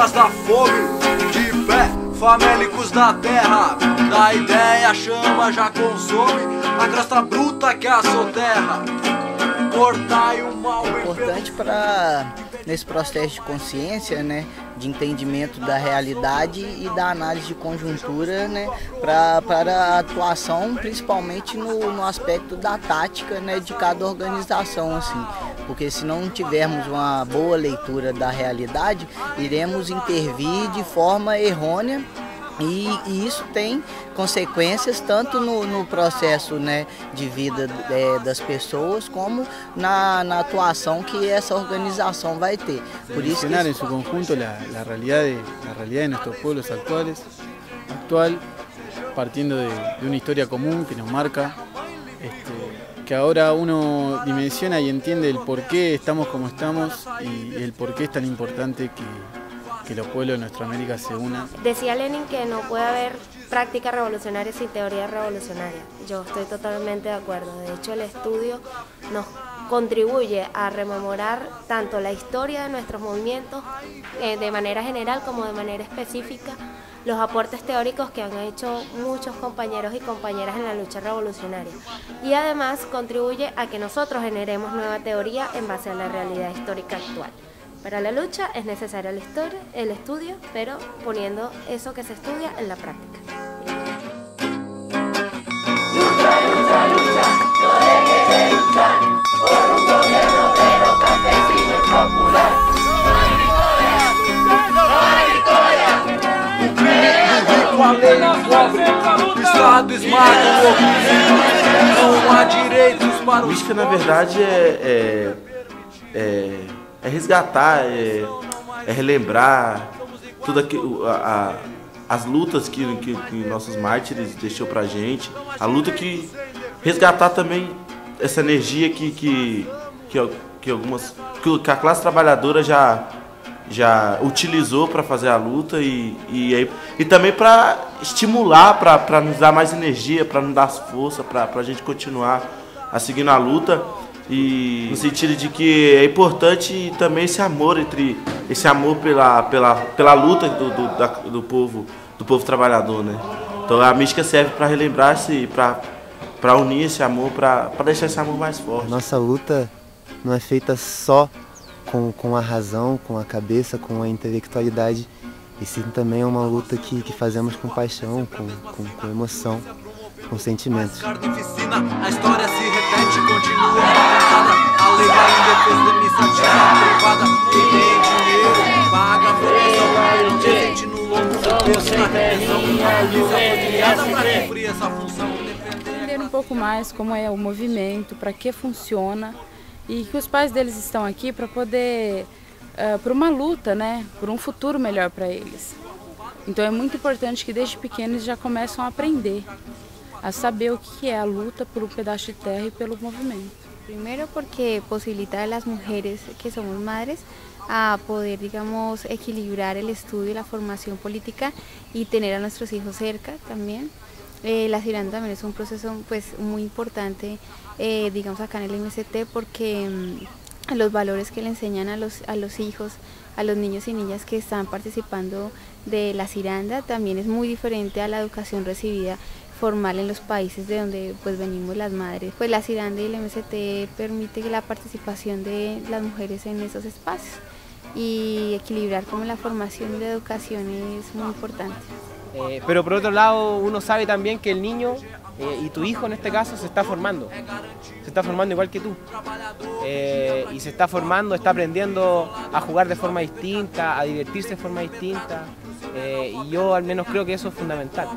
dias da fome, de pé, famélicos da terra. Da ideia a chama já consome a crosta bruta que assoterra. Cortai o mal. É importante para nesse processo de consciência, né, de entendimento da realidade e da análise de conjuntura, né, para a atuação, principalmente no aspecto da tática, né, de cada organização, assim, porque se não tivermos uma boa leitura da realidade, iremos intervir de forma errônea. E isso tem consequências tanto no processo, né, de vida das pessoas, como na atuação que essa organização vai ter. Por isso em seu conjunto a realidade de nossos pueblos actual, partindo de uma história comum que nos marca, que ahora uno dimensiona y entiende el por qué estamos como estamos y el por qué es tan importante que los pueblos de nuestra América se unan. Decía Lenin que no puede haber práctica revolucionaria sin teoría revolucionaria. Yo estoy totalmente de acuerdo. De hecho, el estudio nos contribuye a rememorar tanto la historia de nuestros movimientos de manera general como de manera específica, los aportes teóricos que han hecho muchos compañeros y compañeras en la lucha revolucionaria. Y además contribuye a que nosotros generemos nueva teoría en base a la realidad histórica actual. Para la lucha es necesario el estudio, pero poniendo eso que se estudia en la práctica. Lucha, lucha, lucha, no dejes de luchar por un gobierno obrero, campesino y popular. No hay victoria, no hay victoria. Estado esmaga o oprimido, não há direitos para os Mística, na verdade, é resgatar, é relembrar tudo aquilo, as lutas que nossos mártires deixou pra gente, a luta que resgatar também essa energia que a classe trabalhadora já utilizou para fazer a luta e também para estimular, para nos dar mais energia, para nos dar força, para a gente continuar a seguir na luta. E no sentido de que é importante também esse amor pela luta do povo trabalhador, né? Então a mística serve para relembrar para unir esse amor, para deixar esse amor mais forte. Nossa luta não é feita só com a razão, com a cabeça, com a intelectualidade, e sim também é uma luta que fazemos com paixão, com emoção, com sentimentos. A história se repete, continua contada. A lei vai em defesa da iniciativa privada. Quem tem dinheiro paga a proteção. Gente no longo preço na repressão. Para cumprir essa função. Entender um pouco mais como é o movimento, para que funciona, e que os pais deles estão aqui para poder, por uma luta, né, por um futuro melhor para eles. Então é muito importante que desde pequenos já começam a aprender, a saber o que é a luta por um pedaço de terra e pelo movimento. Primero porque posibilita a las mujeres que somos madres a poder, digamos, equilibrar el estudio y la formación política y tener a nuestros hijos cerca también. La Ciranda también es un proceso pues muy importante, digamos acá en el MST, porque los valores que le enseñan a los hijos, a los niños y niñas que están participando de la Ciranda también es muy diferente a la educación recibida formal en los países de donde pues venimos las madres. Pues la Ciranda y el MST permite la participación de las mujeres en esos espacios y equilibrar como la formación y la educación es muy importante. Pero por otro lado uno sabe también que el niño y tu hijo en este caso se está formando igual que tú, y se está formando, está aprendiendo a jugar de forma distinta, a divertirse de forma distinta, y yo al menos creo que eso es fundamental.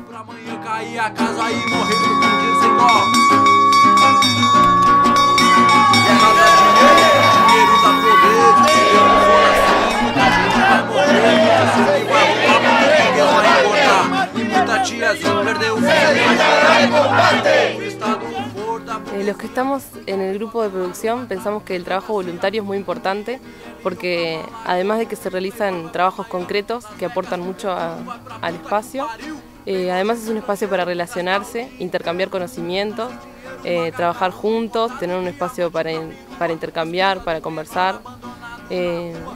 Los que estamos en el grupo de producción pensamos que el trabajo voluntario es muy importante porque además de que se realizan trabajos concretos que aportan mucho al espacio, además es un espacio para relacionarse, intercambiar conocimientos, trabajar juntos, tener un espacio para intercambiar, para conversar.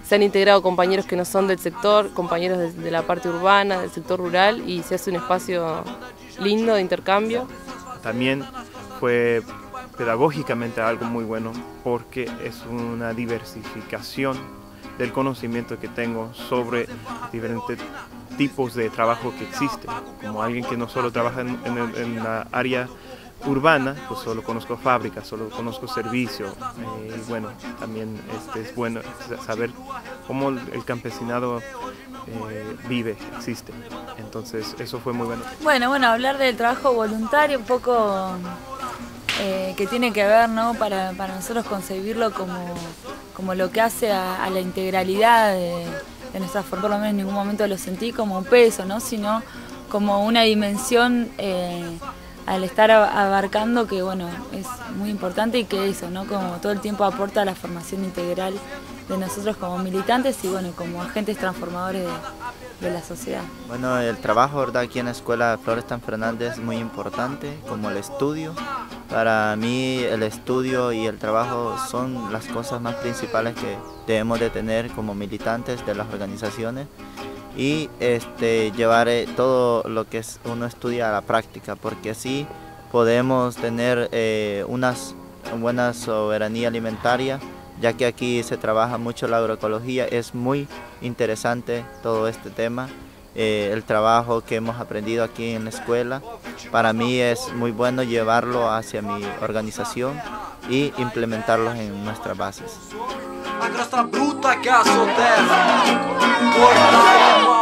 se han integrado compañeros que no son del sector, compañeros de la parte urbana, del sector rural, y se hace un espacio lindo de intercambio. También fue pedagógicamente algo muy bueno porque es una diversificación del conocimiento que tengo sobre diferentes tipos de trabajo que existen. Como alguien que no solo trabaja en la área urbana, pues solo conozco fábricas, solo conozco servicios, y bueno, también es bueno saber cómo el campesinado vive, existe. Entonces eso fue muy bueno. Bueno, hablar del trabajo voluntario un poco que tiene que ver, ¿no? Para nosotros concebirlo como lo que hace a la integralidad de nuestra forma. Por lo menos en ningún momento lo sentí como un peso, ¿no? Sino como una dimensión al estar abarcando que, bueno, es muy importante y que eso, ¿no? Como todo el tiempo aporta a la formación integral de nosotros como militantes y, bueno, como agentes transformadores de la sociedad. Bueno, el trabajo, ¿verdad?, aquí en la escuela Florestan Fernández es muy importante, como el estudio. Para mí el estudio y el trabajo son las cosas más principales que debemos de tener como militantes de las organizaciones y llevar todo lo que uno estudia a la práctica, porque así podemos tener una buena soberanía alimentaria, ya que aquí se trabaja mucho la agroecología. Es muy interesante todo este tema, el trabajo que hemos aprendido aquí en la escuela. Para mí es muy bueno llevarlo hacia mi organización y implementarlos en nuestras bases. A graça bruta que acontece, cortar igual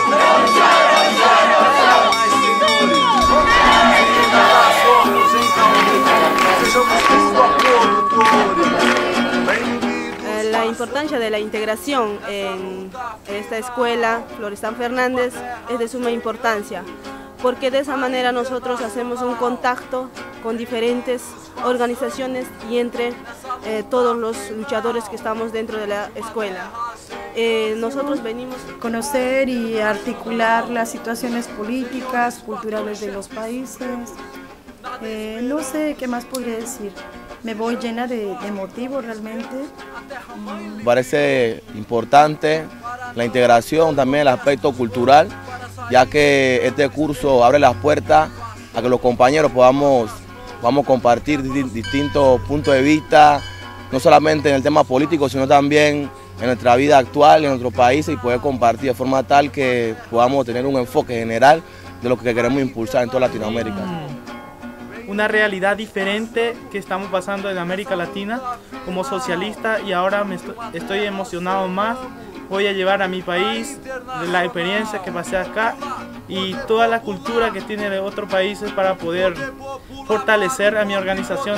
mais senhores, somos então, sejamos tudo produtores. La importancia de la integración en esta escuela Florestan Fernández es de suma importancia, porque de esa manera nosotros hacemos un contacto con diferentes organizaciones y entre todos los luchadores que estamos dentro de la escuela. Nosotros venimos a conocer y articular las situaciones políticas, culturales de los países. No sé qué más podría decir. Me voy llena de motivos realmente. Parece importante la integración, también el aspecto cultural, ya que este curso abre las puertas a que los compañeros podamos compartir distintos puntos de vista, no solamente en el tema político, sino también en nuestra vida actual, en nuestro país, y poder compartir de forma tal que podamos tener un enfoque general de lo que queremos impulsar en toda Latinoamérica. Una realidad diferente que estamos pasando en América Latina como socialista, y ahora estoy emocionado más. Voy a llevar a mi país la experiencia que pasé acá y toda la cultura que tiene de otros países para poder fortalecer a mi organización.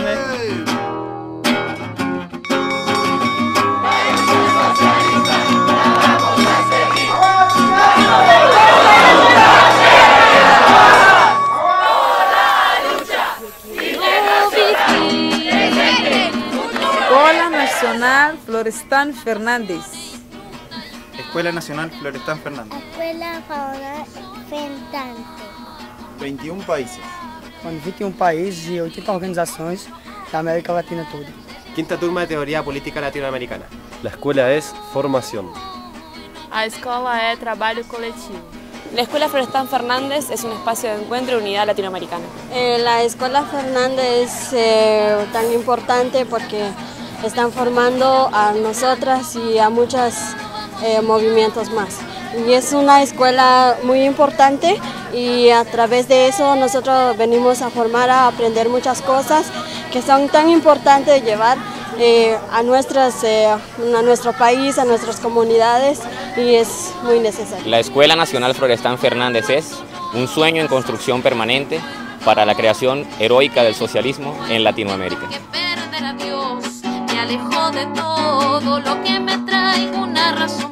Escuela Nacional Florestan Fernández. Escuela Nacional Florestan Fernández. Escuela Fauna Fernández. 21 países. 21 países e 80 organizações da América Latina toda. Quinta turma de Teoría Política Latinoamericana. La escuela es formación. A escola es trabajo colectivo. La Escuela Florestan Fernández es un espacio de encuentro y unidad latinoamericana. La Escuela Fernández es tan importante porque están formando a nosotras y a muchos movimientos más. Y es una escuela muy importante y a través de eso nosotros venimos a formar, a aprender muchas cosas que son tan importantes de llevar a nuestro país, a nuestras comunidades, y es muy necesario. La Escuela Nacional Florestan Fernández es un sueño en construcción permanente para la creación heroica del socialismo en Latinoamérica. Me alejo de todo lo que me trae una razón